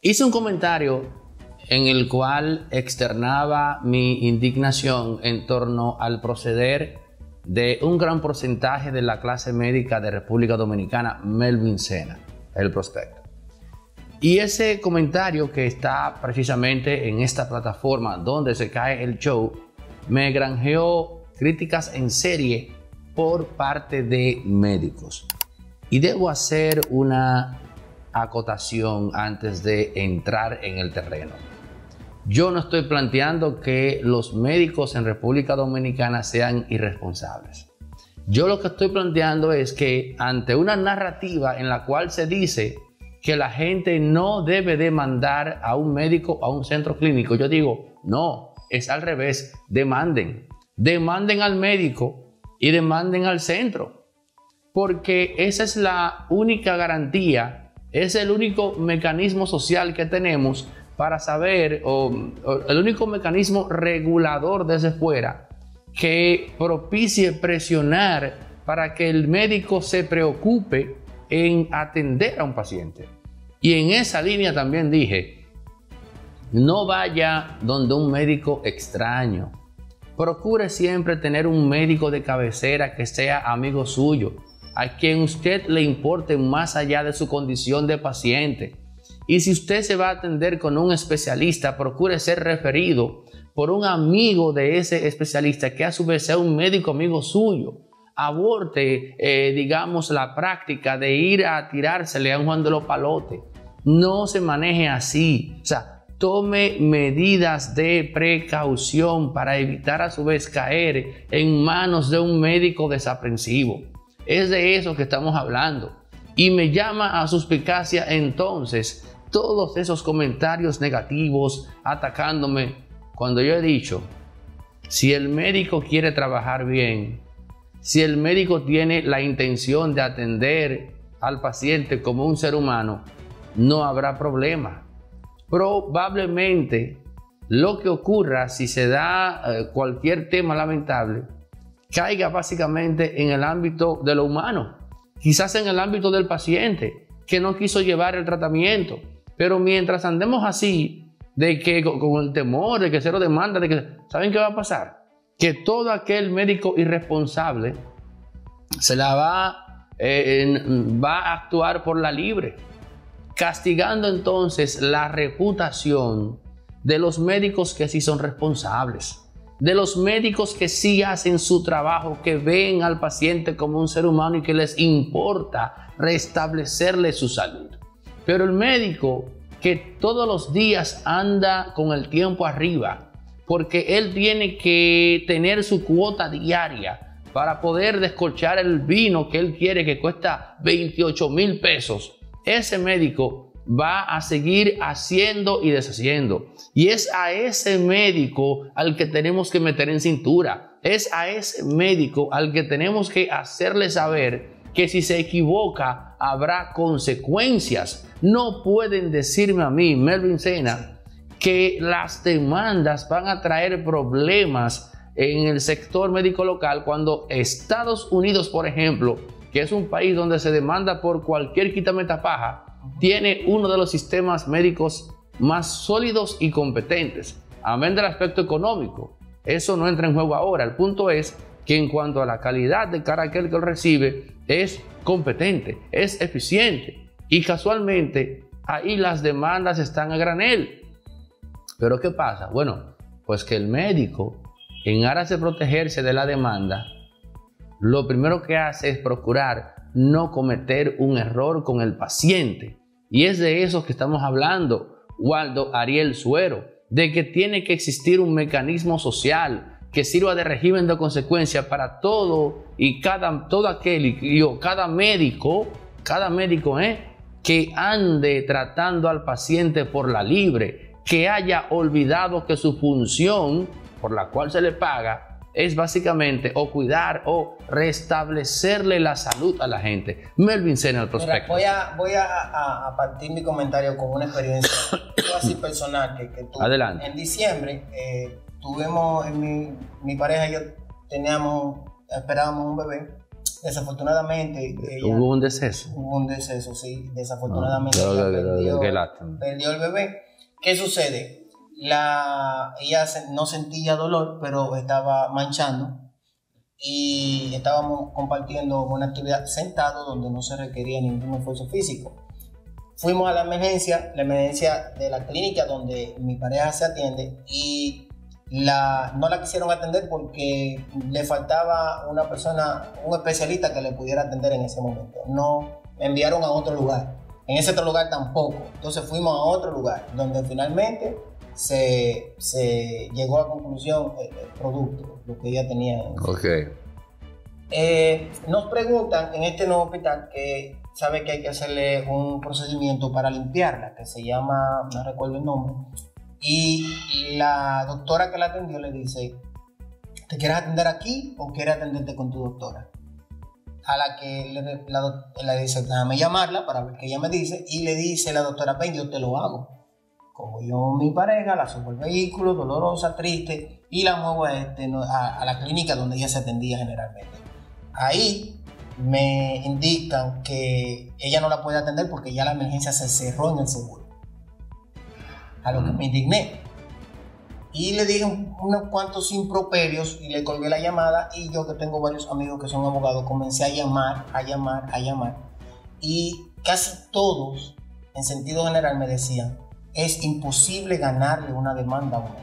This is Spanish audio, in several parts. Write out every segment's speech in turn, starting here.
hice un comentario en el cual externaba mi indignación en torno al proceder de un gran porcentaje de la clase médica de República Dominicana, Melvin Sena, el prospecto. Y ese comentario, que está precisamente en esta plataforma donde se cae el show, me granjeó críticas en serie por parte de médicos. Y debo hacer una acotación antes de entrar en el terreno. Yo no estoy planteando que los médicos en República Dominicana sean irresponsables. Yo lo que estoy planteando es que ante una narrativa en la cual se dice que la gente no debe demandar a un médico, a un centro clínico, yo digo, no, es al revés. Demanden al médico y demanden al centro, porque esa es la única garantía, es el único mecanismo social que tenemos para saber, o el único mecanismo regulador desde fuera que propicie presionar para que el médico se preocupe en atender a un paciente. Y en esa línea también dije, no vaya donde un médico extraño. Procure siempre tener un médico de cabecera que sea amigo suyo, a quien usted le importe más allá de su condición de paciente. Y si usted se va a atender con un especialista, procure ser referido por un amigo de ese especialista que a su vez sea un médico amigo suyo. Aborte, digamos, la práctica de ir a tirársele a un Juan de los Palotes. No se maneje así. O sea, tome medidas de precaución para evitar a su vez caer en manos de un médico desaprensivo. Es de eso que estamos hablando. Y me llama a suspicacia entonces todos esos comentarios negativos atacándome, cuando yo he dicho, si el médico quiere trabajar bien, si el médico tiene la intención de atender al paciente como un ser humano, no habrá problema. Probablemente lo que ocurra si se da cualquier tema lamentable caiga básicamente en el ámbito de lo humano, quizás en el ámbito del paciente que no quiso llevar el tratamiento. Pero mientras andemos así, de que con el temor de que se lo demanda, de que, ¿saben qué va a pasar? Que todo aquel médico irresponsable se la va a actuar por la libre, castigando entonces la reputación de los médicos que sí son responsables, de los médicos que sí hacen su trabajo, que ven al paciente como un ser humano y que les importa restablecerle su salud. Pero el médico que todos los días anda con el tiempo arriba, porque él tiene que tener su cuota diaria para poder descorchar el vino que él quiere, que cuesta 28,000 pesos, ese médico va a seguir haciendo y deshaciendo. Y es a ese médico al que tenemos que meter en cintura. Es a ese médico al que tenemos que hacerle saber que si se equivoca habrá consecuencias. No pueden decirme a mí, Melvin Sena, que las demandas van a traer problemas en el sector médico local cuando Estados Unidos, por ejemplo, que es un país donde se demanda por cualquier quitametapaja, tiene uno de los sistemas médicos más sólidos y competentes. Amén del aspecto económico, eso no entra en juego ahora. El punto es que en cuanto a la calidad de cara a aquel que lo recibe, es competente, es eficiente. Y casualmente, ahí las demandas están a granel. ¿Pero qué pasa? Bueno, pues que el médico, en aras de protegerse de la demanda, lo primero que hace es procurar no cometer un error con el paciente. Y es de eso que estamos hablando, Waldo Ariel Suero, de que tiene que existir un mecanismo social que sirva de régimen de consecuencia para todo y cada médico que ande tratando al paciente por la libre, que haya olvidado que su función por la cual se le paga es básicamente o cuidar o restablecerle la salud a la gente. Melvin Sena, el prospecto. Mira, voy a partir mi comentario con una experiencia casi personal que tuve. Adelante. En diciembre tuvimos, mi pareja y yo esperábamos un bebé. desafortunadamente hubo un deceso. Hubo un deceso, sí, desafortunadamente perdió el bebé. ¿Qué sucede? Ella no sentía dolor, pero estaba manchando y estábamos compartiendo una actividad sentado donde no se requería ningún esfuerzo físico. Fuimos a la emergencia de la clínica donde mi pareja se atiende, y no la quisieron atender porque le faltaba una persona, un especialista que le pudiera atender en ese momento. No, me enviaron a otro lugar. En ese otro lugar tampoco. Entonces fuimos a otro lugar donde finalmente se llegó a conclusión el producto, lo que ella tenía. Okay. Nos preguntan en este nuevo hospital que sabe que hay que hacerle un procedimiento para limpiarla, que se llama, no recuerdo el nombre, y la doctora que la atendió le dice: ¿te quieres atender aquí o quieres atenderte con tu doctora? A la que le dice: déjame llamarla para ver qué ella me dice, y le dice la doctora: ven, yo te lo hago. Como yo, mi pareja, la subo al vehículo, dolorosa, triste, y la muevo a la clínica donde ella se atendía generalmente. Ahí me indican que ella no la puede atender porque ya la emergencia se cerró en el seguro. A lo que me indigné. Y le dije unos cuantos improperios y le colgué la llamada, y yo, que tengo varios amigos que son abogados, comencé a llamar. Y casi todos, en sentido general, me decían: es imposible ganarle una demanda a uno.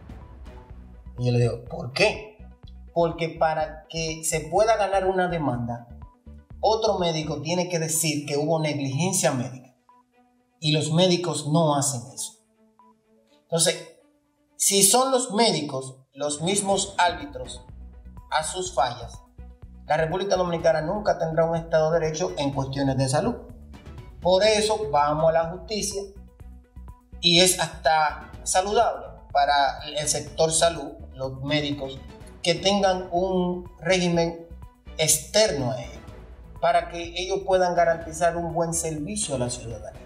Y yo le digo: ¿por qué? Porque para que se pueda ganar una demanda, otro médico tiene que decir que hubo negligencia médica. Y los médicos no hacen eso. Entonces, si son los médicos los mismos árbitros a sus fallas, la República Dominicana nunca tendrá un Estado de Derecho en cuestiones de salud. Por eso vamos a la justicia, y es hasta saludable para el sector salud, los médicos, que tengan un régimen externo a ellos, para que ellos puedan garantizar un buen servicio a la ciudadanía.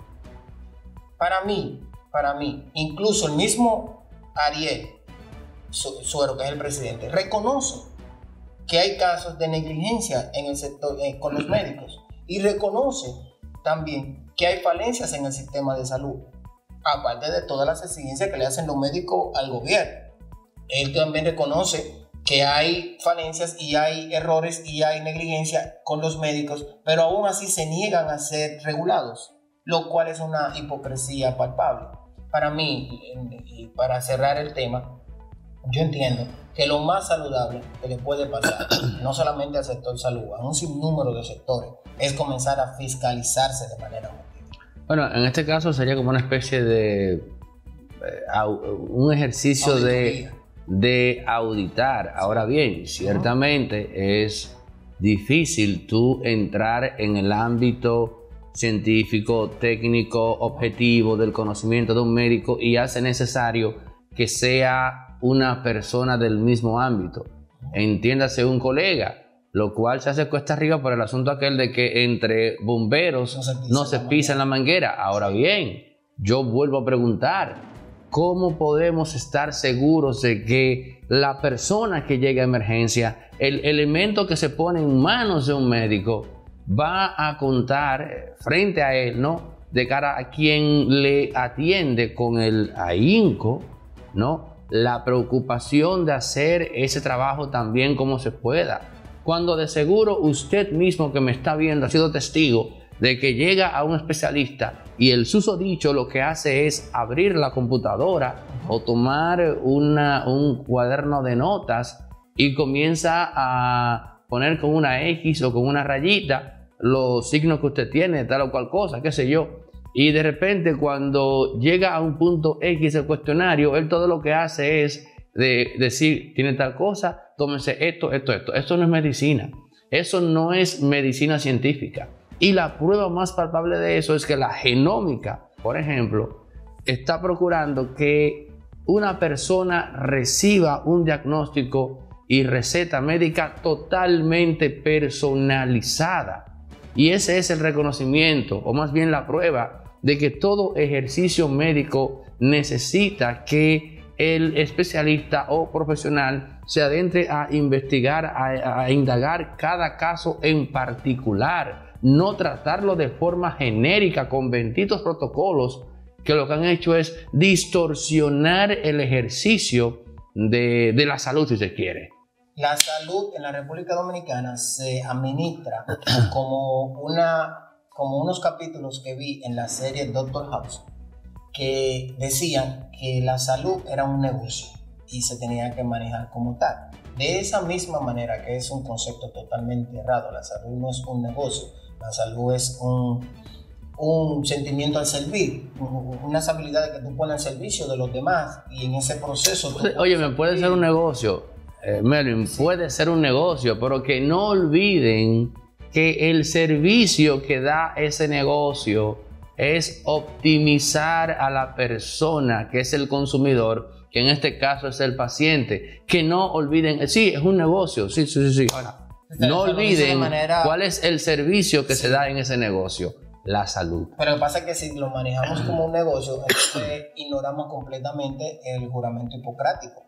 Para mí, incluso el mismo Ariel Suero, que es el presidente, reconoce que hay casos de negligencia en el sector con los médicos, y reconoce también que hay falencias en el sistema de salud, aparte de todas las exigencias que le hacen los médicos al gobierno. Él también reconoce que hay falencias y hay errores y hay negligencia con los médicos, pero aún así se niegan a ser regulados, lo cual es una hipocresía palpable. Para mí, y para cerrar el tema, yo entiendo que lo más saludable que le puede pasar, no solamente al sector salud, a un sinnúmero de sectores, es comenzar a fiscalizarse de manera objetiva. Bueno, en este caso sería como una especie de un ejercicio de auditar. Ahora bien, ciertamente es difícil tú entrar en el ámbito científico, técnico, objetivo del conocimiento de un médico, y hace necesario que sea una persona del mismo ámbito, entiéndase un colega, lo cual se hace cuesta arriba por el asunto aquel de que entre bomberos no se pisa en la manguera. Ahora bien, yo vuelvo a preguntar: ¿cómo podemos estar seguros de que la persona que llega a emergencia, el elemento que se pone en manos de un médico, va a contar frente a él, ¿no?, de cara a quien le atiende, con el ahínco, ¿no?, la preocupación de hacer ese trabajo también como se pueda? Cuando de seguro usted mismo que me está viendo ha sido testigo de que llega a un especialista y el susodicho lo que hace es abrir la computadora o tomar un cuaderno de notas y comienza a poner con una X o con una rayita los signos que usted tiene, tal o cual cosa, qué sé yo. Y de repente, cuando llega a un punto X el cuestionario, él todo lo que hace es decir: tiene tal cosa, tómese esto. Esto no es medicina. Eso no es medicina científica. Y la prueba más palpable de eso es que la genómica, por ejemplo, está procurando que una persona reciba un diagnóstico y receta médica totalmente personalizada. Y ese es el reconocimiento, o más bien la prueba, de que todo ejercicio médico necesita que el especialista o profesional se adentre a investigar, a indagar cada caso en particular, no tratarlo de forma genérica con benditos protocolos que lo que han hecho es distorsionar el ejercicio de la salud, si se quiere. La salud en la República Dominicana se administra como unos capítulos que vi en la serie Doctor House, que decían que la salud era un negocio y se tenía que manejar como tal. De esa misma manera, que es un concepto totalmente errado, la salud no es un negocio, la salud es un sentimiento al servir, unas habilidades que tú pones al servicio de los demás, y en ese proceso... Oye, me puede ser un negocio, Melvin, sí, puede ser un negocio, pero que no olviden que el servicio que da ese negocio es optimizar a la persona, que es el consumidor, que en este caso es el paciente. Que no olviden, sí, es un negocio, sí. Ahora, no olviden cuál es el servicio que se da en ese negocio, la salud. Pero lo que pasa es que si lo manejamos como un negocio, entonces ignoramos completamente el juramento hipocrático,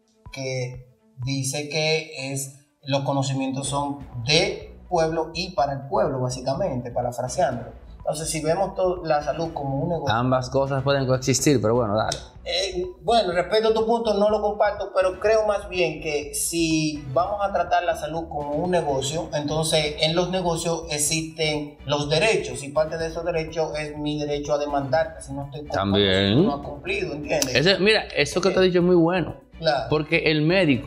que dice que los conocimientos son de pueblo y para el pueblo, básicamente, parafraseándolo. Entonces, si vemos la salud como un negocio... Ambas cosas pueden coexistir, pero bueno, dale. Bueno, respecto a tu punto, no lo comparto, pero creo más bien que si vamos a tratar la salud como un negocio, entonces en los negocios existen los derechos, y parte de esos derechos es mi derecho a demandar, que si no estoy también si no ha cumplido, ¿entiendes? Mira, eso que te he dicho es muy bueno, claro, porque el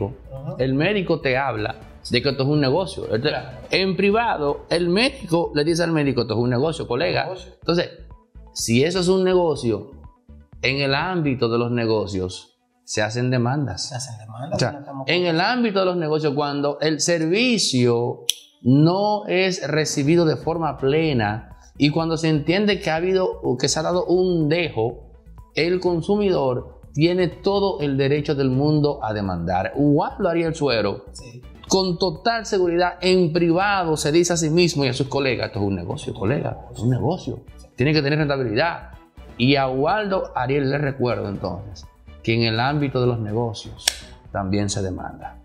médico te habla de que esto es un negocio. Claro. En privado, el médico le dice al médico, esto es un negocio, colega. Entonces, si eso es un negocio, en el ámbito de los negocios se hacen demandas. O sea, en el ámbito de los negocios, cuando el servicio no es recibido de forma plena y cuando se entiende que se ha dado un dejo, el consumidor tiene todo el derecho del mundo a demandar. Waldo Ariel Suero, sí, con total seguridad, en privado se dice a sí mismo y a sus colegas, esto es un negocio, colega, esto es un negocio, tiene que tener rentabilidad. Y a Waldo Ariel le recuerdo entonces que en el ámbito de los negocios también se demanda.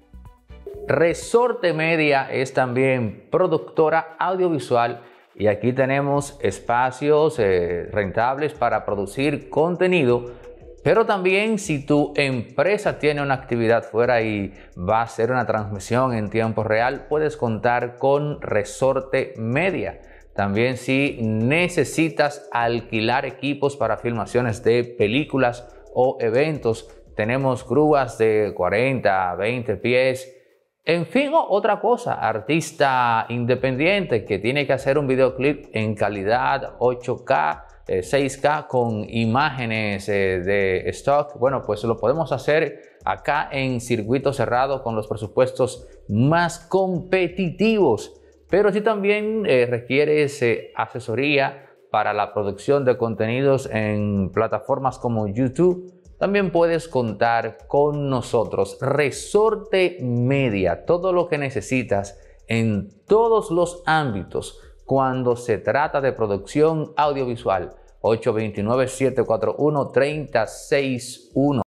Resorte Media es también productora audiovisual y aquí tenemos espacios rentables para producir contenido. Pero también si tu empresa tiene una actividad fuera y va a hacer una transmisión en tiempo real, puedes contar con Resorte Media. También si necesitas alquilar equipos para filmaciones de películas o eventos, tenemos grúas de 40, 20 pies. En fin, otra cosa, artista independiente que tiene que hacer un videoclip en calidad 8K, 6K con imágenes de stock, bueno, pues lo podemos hacer acá en circuito cerrado con los presupuestos más competitivos. Pero si también requieres asesoría para la producción de contenidos en plataformas como YouTube, también puedes contar con nosotros. Resorte Media, todo lo que necesitas en todos los ámbitos cuando se trata de producción audiovisual. 829-741-3061.